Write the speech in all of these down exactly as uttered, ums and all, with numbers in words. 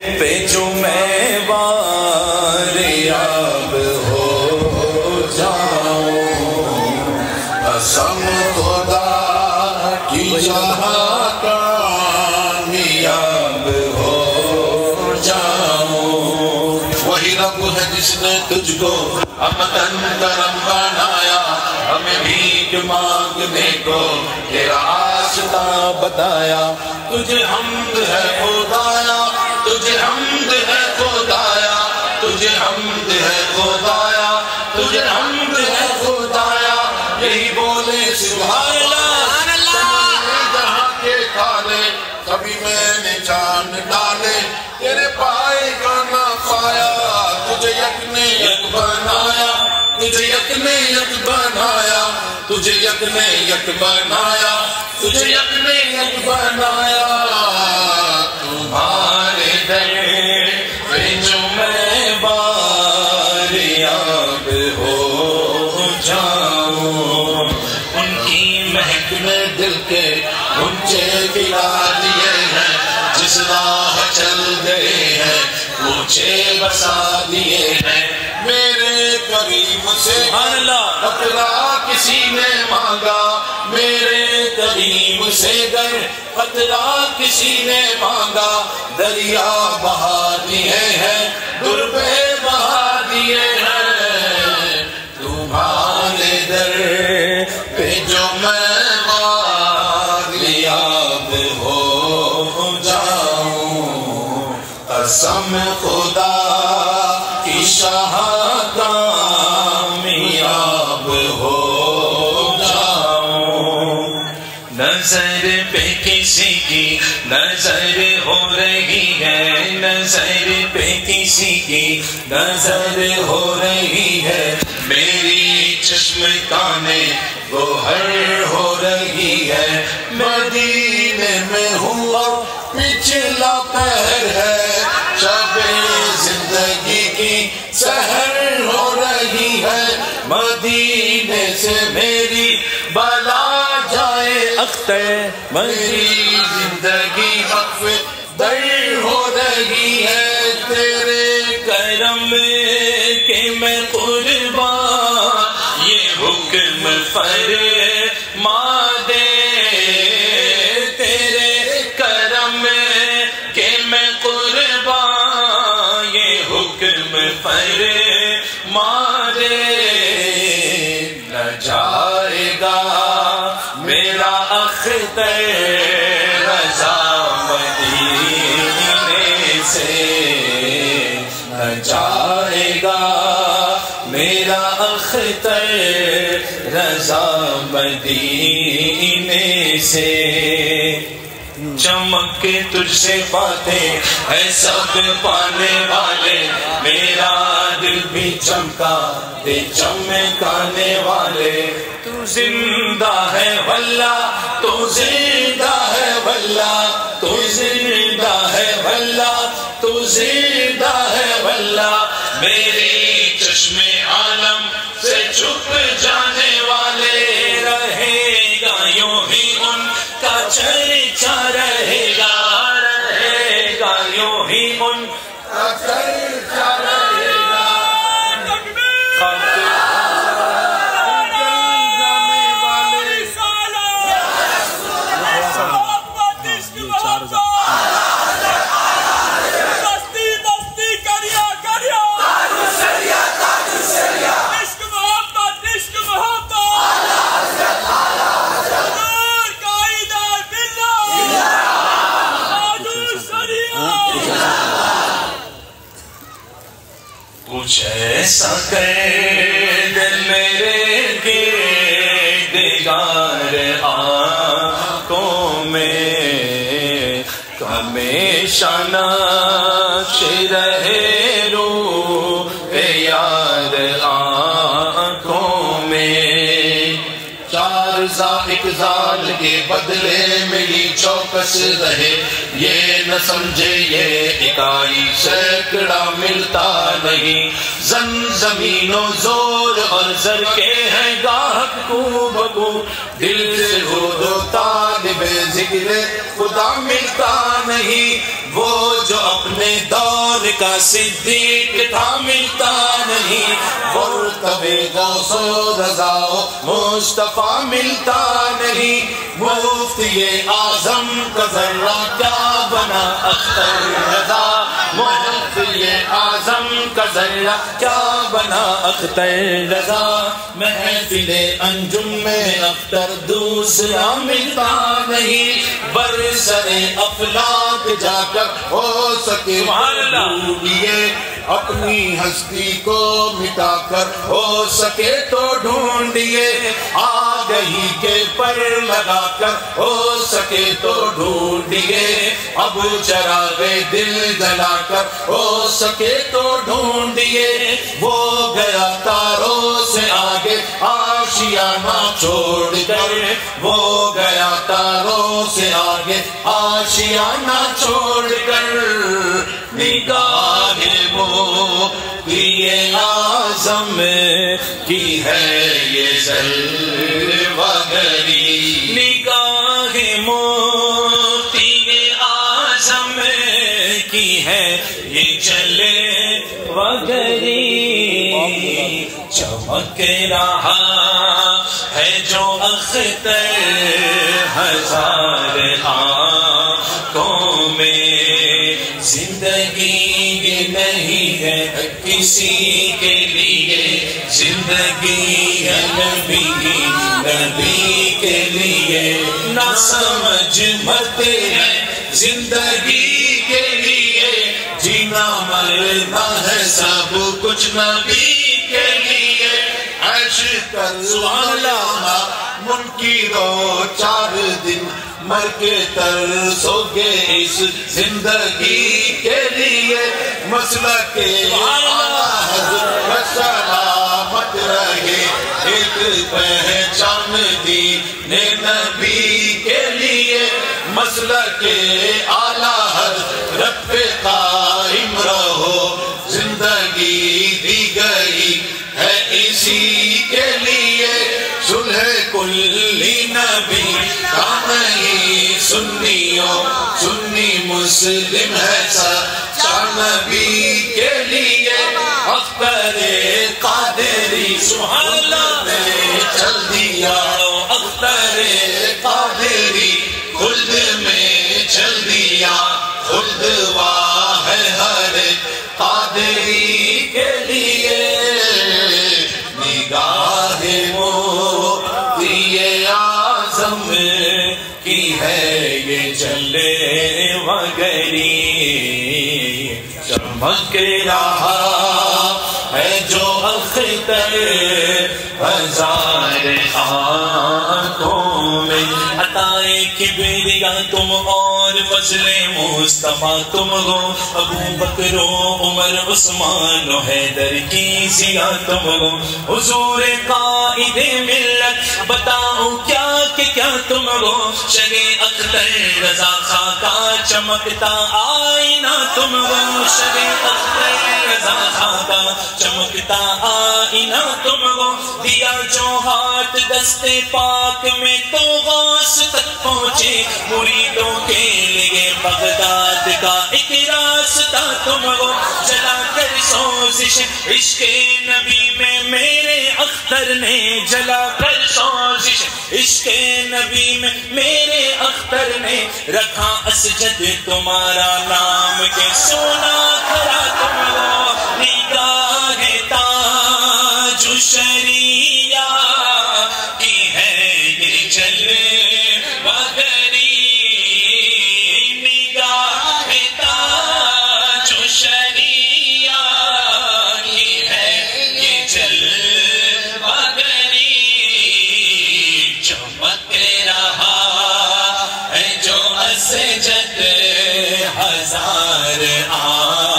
پہ جو میں واریاب ہو جاؤں، قسم خدا کی جہاں کامیاب ہو جاؤں۔ وہی رب ہے جس نے تجھ کو امتن کرم بنایا، ہمیں بھیک مانگنے کو تیرا آستا بتایا۔ تجھے حمد ہے خدایا، تجھے حمد ہے خدایا، تجھے حمد ہے خدایا، تجھے حمد ہے خدایا۔ یہی بولے سبحان اللہ، جہاں کے کھالے کبھی میں نے جان ڈالے، تیرے پائے کا نہ پایا۔ تجھے یک نے یک بنایا، تجھے یک نے یک بنایا، تجھے یک نے یک بنایا، تجھے یک نے یک بنایا۔ تمہارے در پہ جو میں باریاب ہو جاؤں، ان کی مہک میں دل کے گنچے پلا دیے ہیں، جس راہ چل گئے ہیں اونچے بسا دیے ہیں۔ میرے کریم سے قطرہ کسی نے مانگا، میرے کریم سے گر قطرہ کسی نے مانگا، دریا بہا دیے ہیں، در پہ بہا دیے ہیں۔ تمہارے در پہ جو میں باریاب ہو جاؤں، قسم خدا کی شاہ کامیاب ہو جاؤں۔ نظر پہ کسی کی نظر ہو رہی ہے، نظر پہ کسی کی نظر ہو رہی ہے، میری چشم کانے گوہر ہو رہی ہے۔ مدینے میں ہوا پچھلا پہر ہے، شب زندگی کی سحر ہو رہی ہے، مدینے سے میری بلا جائے اختر، میری زندگی وقف در ہو رہی ہے۔ تیرے کرم کے میں قربان، یہ حکم فرما دے، تیرے کرم کے میں قربان، یہ حکم فرما دے۔ نہ جائے گا میرا اختر رضا مدینے سے، نہ جائے گا میرا اختر رضا مدینے سے۔ چمک تجھ سے باتیں ہے سب پانے والے، میرا دل بھی چمکا دے چمکانے والے۔ تو زندہ ہے واللہ، تو زندہ ہے واللہ، تو زندہ ہے واللہ، تو زندہ ہے واللہ۔ میری چشم عالم سے چھپ جانے والے، رہے گا یوں ہی ان کا چرچا، رہے گا رہے گا یوں ہی ان کا چرچا رہے گا۔ کچھ ایسا کر دل میرے گردگار آنکھوں میں، ہمیشہ نقش رہے روح یار آنکھوں میں۔ چار ایک زال کے بدلے میری چوکس رہے، یہ نہ سمجھے یہ اکائی سینکڑا ملتا نہیں۔ زن زمین و زور اور زر کے ہیں گاہک کو بکو، دل سے ہو دو طالب ذکر خدا ملتا نہیں، وہ جو اپنے دور کا صدیق تھا ملتا نہیں، مرتبہ غوث و رضا مصطفیٰ ملتا نہیں، مفتی اعظم کا ذرہ کیا بنا اختر رضا، مفتی اعظم کا ذرہ کیا بنا اختر رضا، محفل انجم میں اختر دوسرا ملتا نہیں، برسر افلاک جا کر ہو سکے ڈھونڈیے، اپنی ہستی کو مٹا کر ہو سکے تو ڈھونڈیے، آگہی کے پر لگا کر ہو سکے تو ڈھونڈیے، اب چراغ دل جلا کر ہو سکے تو ڈھونڈیے، وہ گیا تاروں سے آگے آشیانہ چھوڑ کر، وہ گیا تاروں سے آگے آشیانہ چھوڑ کر، نگاہ مفتی اعظم کی ہے یہ جلوہ گری، نگاہ مفتی اعظم کی ہے یہ جلوہ گری، چمک رہا ہے جو اختر ہزار آنکھوں میں، زندگی یہ نہیں ہے کسی کے لیے، زندگی ہے نبی نبی کے لیے، نہ سمجھ مرتے ہیں زندگی کے لیے، جینا مرنا ہے سب کچھ نبی کے لیے، عیش کر سوالا منکرو چار دن مر کے ترسو گے اس زندگی کے لیے، مسلک اعلیٰ حضرت سلامت رہے، ایک پہچان دین نبی کے لیے، مسلک اعلیٰ حضرت پہ قائم رہو، زندگی دی گئی ہے اسی کے لیے، صلح کلی نبی کا نہیں سنیوں، سنی مسلم ہے سچا نبی کے لیے، اختر قادری سبحان اللہ نے چل دیا، اختر قادری خلد میں چل دیا، خلد واہ ہے ہر قادری کے لیے، نگاہ مفتی اعظم کی ہے یہ جلوہ گری، چمک رہا ہے جو اختر ہزار آنکھوں میں، عطائے کبریا تم اور فضل مصطفیٰ تم ہو، ابو بکر و عمر عثمان و حیدر کی ضیا تم ہو، حضور قائد ملت بتاؤ کیا کہ کیا تم ہو، شگے اختر رضا خاکا چمکتا آئینہ تم ہو، شگے اختر رضا خاکا چمکتا آئینہ تم ہو، دیا جو ہاتھ دستے پاک میں تو غوث تک پہنچے، مریدوں کے لیے بغداد کا ایک راستہ تم ہو، جلا کر سوزش عشق نبی میں میرے اختر نے، جلا کر سوزش عشق نبی میں میرے اختر نے، رکھا اسجد تمہارا نام کے سونا کھرا تم ہو، نگاہ تاج شریعہ کی ہے یہ جلوہ گری، نگاہ تاج شریعہ کی ہے یہ جلوہ گری، چمک رہا ہے جو اسجد ہزار آ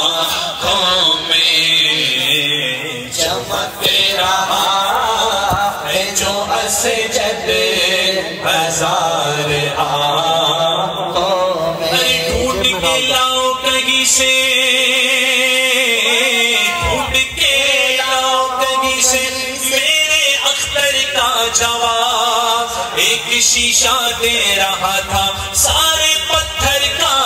شیشہ دے رہا تھا سارے پتھر کا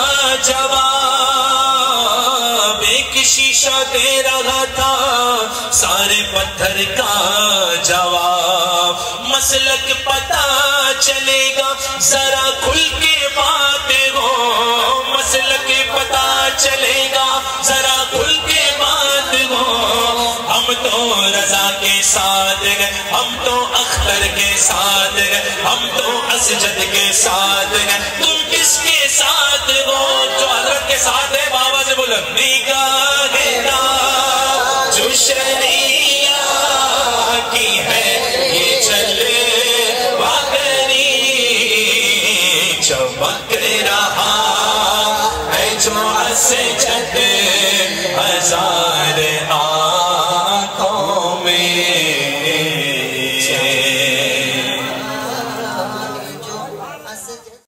جواب، ایک شیشہ دے رہا تھا سارے پتھر کا جواب۔ مسلک پتہ چلے گا ذرا کھل کے باتیں ہو، مسلک پتہ چلے گا ذرا کھل کے بات ہو۔ ہم تو رضا کے ساتھ گئے، ہم تو اختر کے ساتھ گئے، ہم تو اسجد کے ساتھ گئے، تم کس کے ساتھ ہو؟ جو حضرت کے ساتھ ہے بابا سے بولو نگاہ دا جو شریعہ کی ہے یہ چلے واقعی چمک رہا ہے جو اسجد